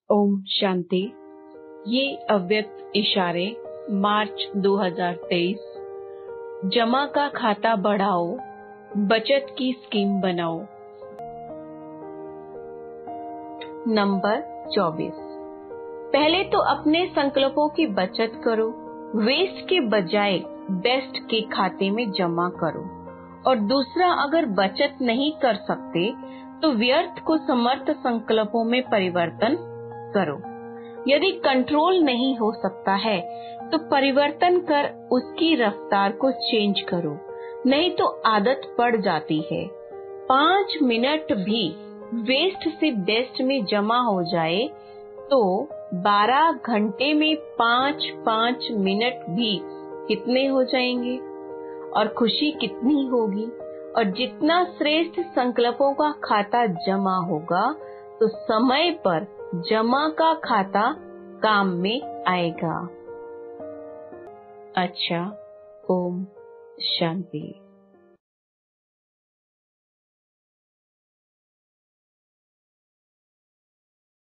ओम शांति। ये अव्यक्त इशारे मार्च 2023। जमा का खाता बढ़ाओ, बचत की स्कीम बनाओ। नंबर 24। पहले तो अपने संकल्पों की बचत करो, वेस्ट के बजाय बेस्ट के खाते में जमा करो। और दूसरा, अगर बचत नहीं कर सकते तो व्यर्थ को समर्थ संकल्पों में परिवर्तन करो। यदि कंट्रोल नहीं हो सकता है तो परिवर्तन कर उसकी रफ्तार को चेंज करो, नहीं तो आदत पड़ जाती है। 5 मिनट भी वेस्ट से बेस्ट में जमा हो जाए तो 12 घंटे में 5-5 मिनट भी कितने हो जाएंगे और खुशी कितनी होगी। और जितना श्रेष्ठ संकल्पों का खाता जमा होगा तो समय पर जमा का खाता काम में आएगा। अच्छा, ओम शांति।